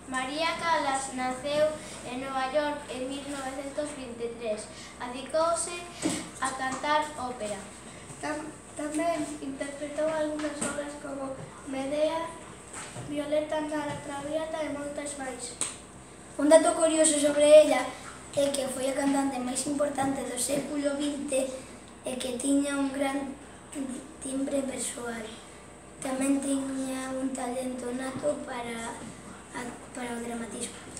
María Callas naceu en Nova York en 1923. Adicouse a cantar ópera. Tamén interpretou algunhas obras como Medea, Violeta na Traviata e moitas máis. Un dato curioso sobre ella é que foi a cantante máis importante do século XX e que tiña un gran timbre persoal. Tamén tiña un talento nato para o dramatismo.